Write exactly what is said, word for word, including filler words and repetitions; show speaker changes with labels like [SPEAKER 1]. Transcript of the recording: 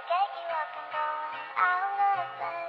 [SPEAKER 1] get you up and going out of bed.